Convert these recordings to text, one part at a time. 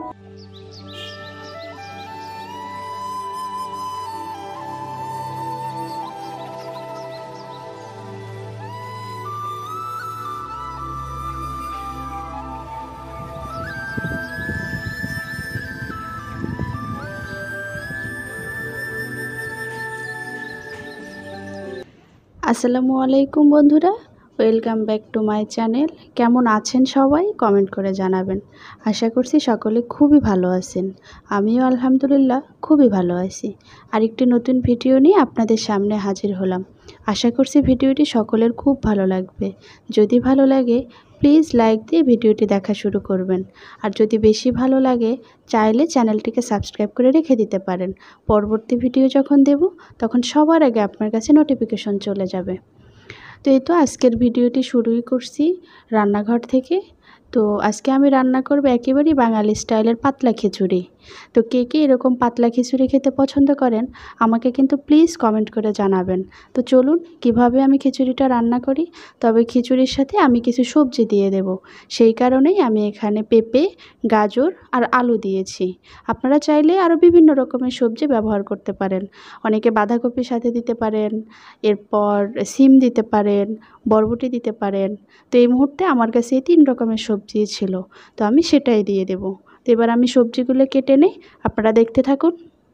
আসসালামু আলাইকুম বন্ধুরা, welcome back to my channel. কেমন আছেন সবাই? কমেন্ট করে জানাবেন। আশা করছি সকলে খুবই ভালো আছেন। আমিও আলহামদুলিল্লাহ খুবই ভালো আছি। আরেকটি নতুন ভিডিও নিয়ে আপনাদের সামনে হাজির হলাম। আশা করছি ভিডিওটি সকলের খুব ভালো লাগবে। যদি ভালো লাগে প্লিজ লাইক দিয়ে ভিডিওটি দেখা শুরু করবেন। আর যদি বেশি ভালো লাগে চাইলে চ্যানেলটিকে সাবস্ক্রাইব করে রেখে দিতে পারেন। পরবর্তী ভিডিও যখন দেব তখন সবার আগে আপনার কাছে নোটিফিকেশন চলে যাবে। তো এই তো আজকের ভিডিওটি শুরুই করছি রান্নাঘর থেকে। তো আজকে আমি রান্না করব একেবারেই বাঙালি স্টাইলের পাতলা খিচুড়ি। তো কে কে এরকম পাতলা খিচুড়ি খেতে পছন্দ করেন আমাকে কিন্তু প্লিজ কমেন্ট করে জানাবেন। তো চলুন কিভাবে আমি খিচুড়িটা রান্না করি। তবে খিচুড়ির সাথে আমি কিছু সবজি দিয়ে দেব, সেই কারণেই আমি এখানে পেঁপে, গাজর আর আলু দিয়েছি। আপনারা চাইলে আরও বিভিন্ন রকমের সবজি ব্যবহার করতে পারেন। অনেকে বাঁধাকপির সাথে দিতে পারেন, এরপর সিম দিতে পারেন, বরবটি দিতে পারেন। তো এই মুহূর্তে আমার কাছে এই 3 রকমের সবজি ছিল, তো আমি সেটাই দিয়ে দেব। তো এবার আমি সবজিগুলো কেটে নেই, আপনারা দেখতে থাকুন।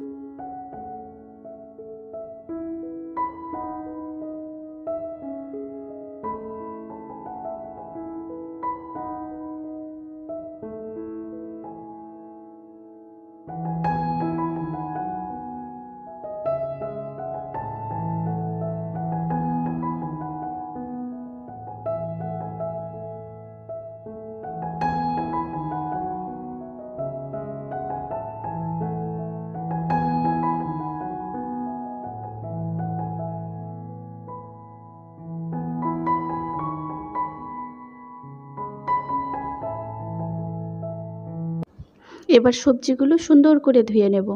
এবার সবজিগুলো সুন্দর করে ধুয়ে নেব।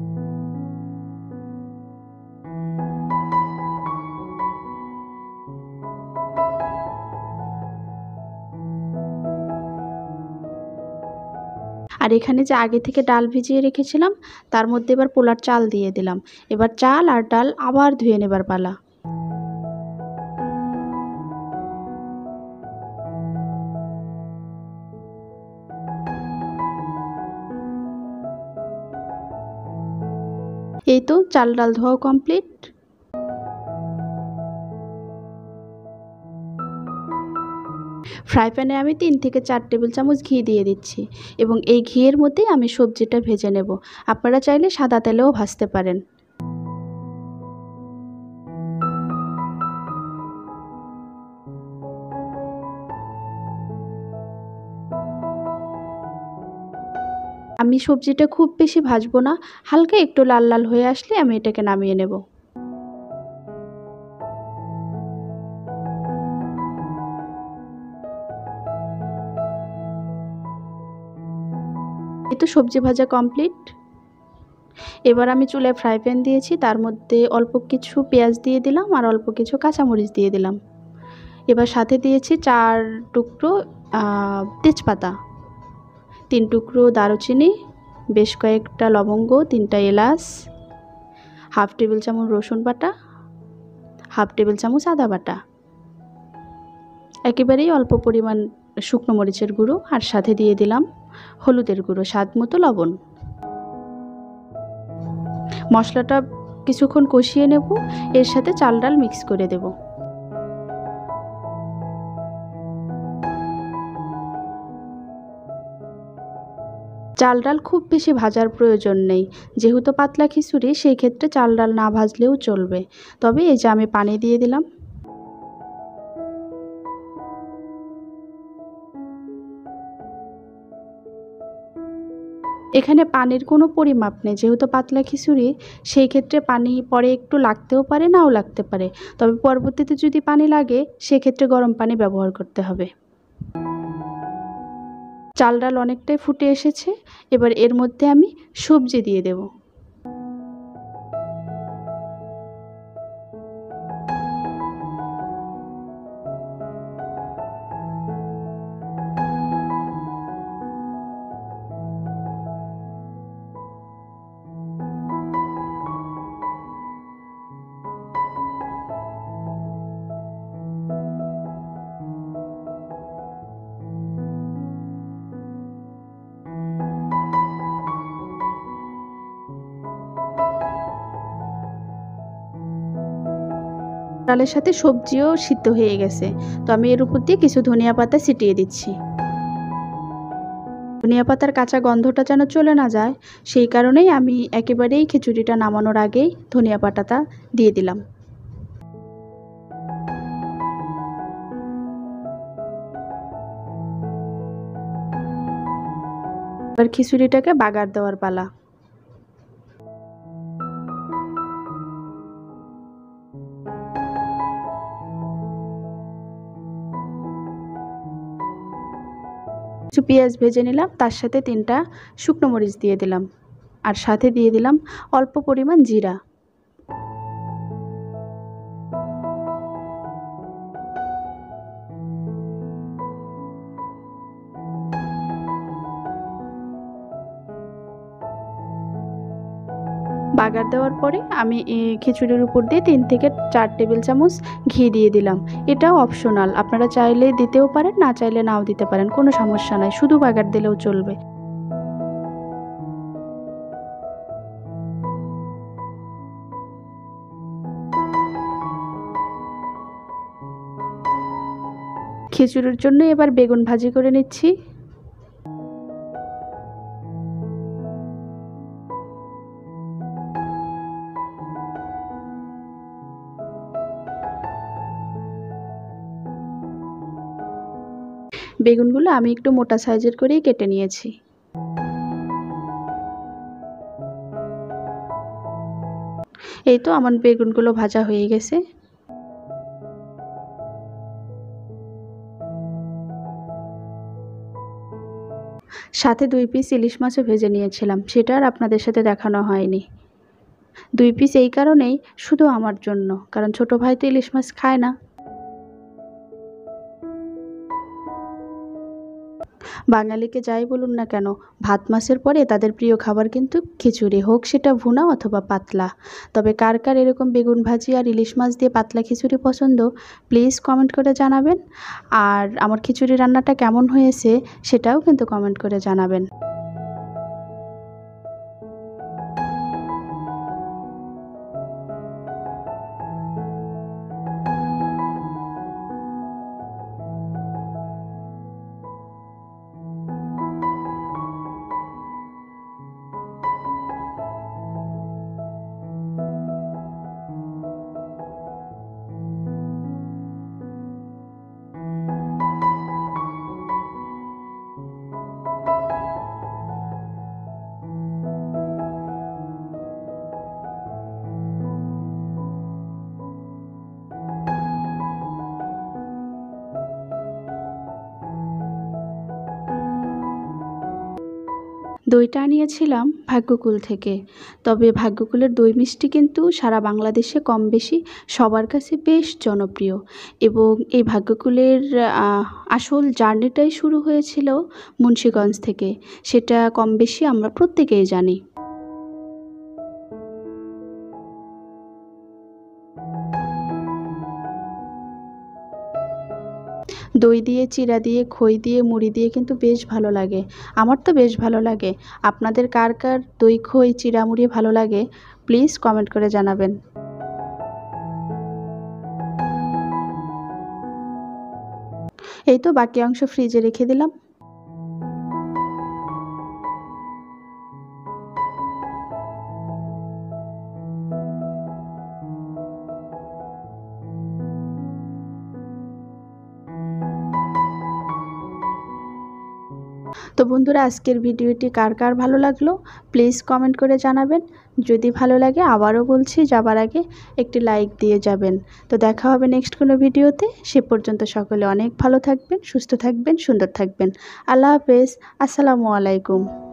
আর এখানে যে আগে থেকে ডাল ভিজিয়ে রেখেছিলাম তার মধ্যে এবার পোলার চাল দিয়ে দিলাম। এবার চাল আর ডাল আবার ধুয়ে নেবার পালা। এই তো চাল ডাল ধোয়াও কমপ্লিট। ফ্রাই প্যানে আমি 3 থেকে 4 টেবিল চামচ ঘি দিয়ে দিচ্ছি এবং এই ঘিয়ের মধ্যেই আমি সবজিটা ভেজে নেব। আপনারা চাইলে সাদা তেলেও ভাজতে পারেন। আমি সবজিটা খুব বেশি ভাজবো না, হালকা একটু লাল লাল হয়ে আসলে আমি এটাকে নামিয়ে নেব। এই তো সবজি ভাজা কমপ্লিট। এবার আমি চুলায় ফ্রাই প্যান দিয়েছি, তার মধ্যে অল্প কিছু পেঁয়াজ দিয়ে দিলাম আর অল্প কিছু কাঁচামরিচ দিয়ে দিলাম। এবার সাথে দিয়েছি 4 টুকরো তেজপাতা, 3 টুকরো দারুচিনি, বেশ কয়েকটা লবঙ্গ, 3টা এলাচ, হাফ টেবিল চামচ রসুন বাটা, হাফ টেবিল চামচ আদা বাটা, একেবারেই অল্প পরিমাণ শুকনো মরিচের গুঁড়ো, আর সাথে দিয়ে দিলাম হলুদের গুঁড়ো, স্বাদ মতো লবণ। মশলাটা কিছুক্ষণ কষিয়ে নেব, এর সাথে চাল ডাল মিক্স করে দেব। চাল ডাল খুব বেশি ভাজার প্রয়োজন নেই, যেহেতু পাতলা খিচুড়ি সেই ক্ষেত্রে চাল ডাল না ভাজলেও চলবে। তবে এই যে আমি পানি দিয়ে দিলাম। এখানে পানির কোনো পরিমাপ নেই, যেহেতু পাতলা খিচুড়ি সেই ক্ষেত্রে পানি পরে একটু লাগতেও পারে, নাও লাগতে পারে। তবে পরবর্তীতে যদি পানি লাগে সেক্ষেত্রে গরম পানি ব্যবহার করতে হবে। চাল ডাল অনেকটাই ফুটে এসেছে, এবার এর মধ্যে আমি সবজি দিয়ে দেব। ডালের সাথে সবজিও সিদ্ধ হয়ে গেছে। তো আমি এর উপর দিয়ে কিছু ধনিয়া পাতা ছিটিয়ে দিচ্ছি। ধনিয়া পাতার কাঁচা গন্ধটা যেন চলে না যায়, সেই কারণেই আমি একেবারেই খিচুড়িটা নামানোর আগেই ধনিয়া পাতাটা দিয়ে দিলাম। এবার খিচুড়িটাকে বাগার দেওয়ার পালা। কিছু পেঁয়াজ ভেজে নিলাম, তার সাথে 3টা শুকনো মরিচ দিয়ে দিলাম, আর সাথে দিয়ে দিলাম অল্প পরিমাণ জিরা। বাগার দেওয়ার পরে আমি খিচুড়ির উপর দিয়ে 3 থেকে 4 টেবিল চামচ ঘি দিয়ে দিলাম। এটাও অপশনাল, আপনারা চাইলে দিতেও পারেন, না চাইলে নাও দিতে পারেন, কোনো সমস্যা নাই, শুধু বাগার দিলেও চলবে। খিচুড়ির জন্য এবার বেগুন ভাজি করে নিচ্ছি। বেগুনগুলো আমি একটু মোটা সাইজের করেই কেটে নিয়েছি। এই তো আমার বেগুনগুলো ভাজা হয়ে গেছে। সাথে 2 পিস ইলিশ মাছও ভেজে নিয়েছিলাম, সেটা আর আপনাদের সাথে দেখানো হয়নি। 2 পিস এই কারণেই শুধু আমার জন্য, কারণ ছোট ভাই তো ইলিশ মাছ খায় না। বাঙালিকে যাই বলুন না কেন, ভাত মাছের পরে তাদের প্রিয় খাবার কিন্তু খিচুড়ি, হোক সেটা ভুনা অথবা পাতলা। তবে কার কার এরকম বেগুন ভাজি আর ইলিশ মাছ দিয়ে পাতলা খিচুড়ি পছন্দ, প্লিজ কমেন্ট করে জানাবেন। আর আমার খিচুড়ি রান্নাটা কেমন হয়েছে সেটাও কিন্তু কমেন্ট করে জানাবেন। দইটা আনিয়েছিলাম ভাগ্যকুল থেকে। তবে ভাগ্যকুলের দই মিষ্টি কিন্তু সারা বাংলাদেশে কম বেশি সবার কাছে বেশ জনপ্রিয়, এবং এই ভাগ্যকুলের আসল জার্নিটাই শুরু হয়েছিল মুন্সিগঞ্জ থেকে, সেটা কম বেশি আমরা প্রত্যেকেই জানি। দই দিয়ে, চিড়া দিয়ে, খই দিয়ে, মুড়ি দিয়ে কিন্তু বেশ ভালো লাগে। আমার তো বেশ ভালো লাগে। আপনাদের কার কার দই, খই, চিড়া, মুড়ি ভালো লাগে প্লিজ কমেন্ট করে জানাবেন। এই তো বাকি অংশ ফ্রিজে রেখে দিলাম। তো বন্ধুরা, আজকের ভিডিওটি কার কার ভালো লাগলো প্লিজ কমেন্ট করে জানাবেন। যদি ভালো লাগে আবারও বলছি, যাবার আগে একটি লাইক দিয়ে যাবেন। তো দেখা হবে নেক্সট কোনো ভিডিওতে। সে পর্যন্ত সকলে অনেক ভালো থাকবেন, সুস্থ থাকবেন, সুন্দর থাকবেন। আল্লাহ হাফেজ। আসসালামু আলাইকুম।